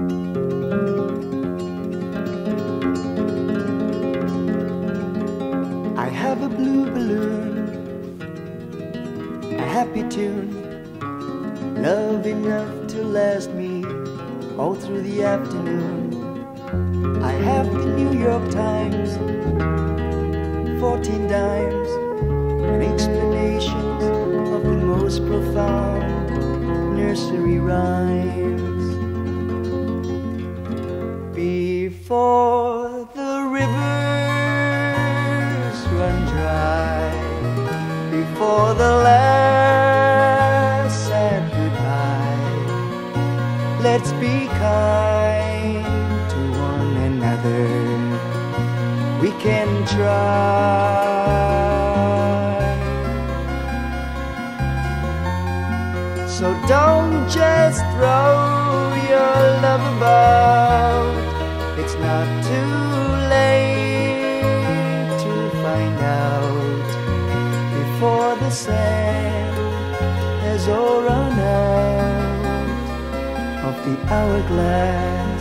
I have a blue balloon, a happy tune, love enough to last me all through the afternoon. I have the New York Times, 14 dimes, and explanations of the most profound nursery rhymes. Before the rivers run dry, before the last sad goodbye, let's be kind to one another. We can try. So don't just throw your love about. It's not too late to find out before the sand has all run out of the hourglass.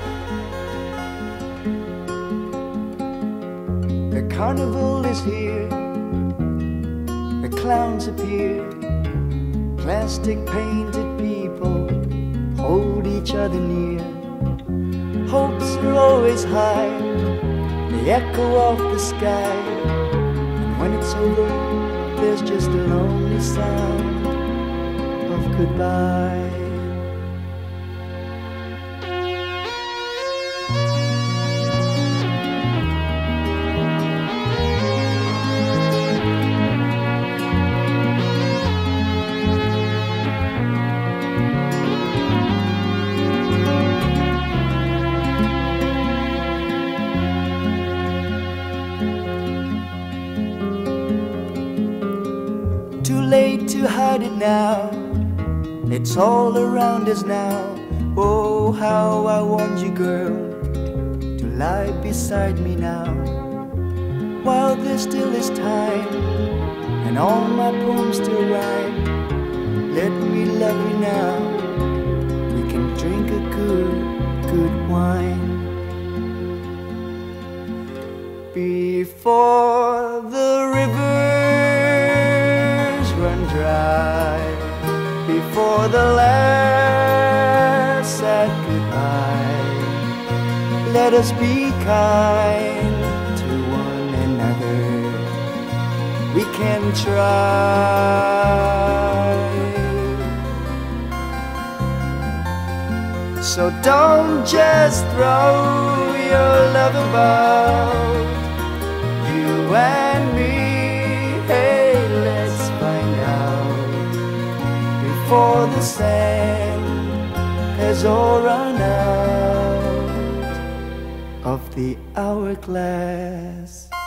The carnival is here, the clowns appear, plastic painted people hold each other near. Hopes are always high, they echo off the sky, and when it's over, there's just a lonely sound of goodbye. Too late to hide it now, it's all around us now. Oh, how I want you, girl, to lie beside me now. While there still is time, and all my poems still rhyme, let me love you now. We can drink a good wine. Before the rivers run dry, before the last sad goodbye, let us be kind to one another. We can try. So don't just throw your love about. You and me, hey, let's find out before the sand has all run out of the hourglass.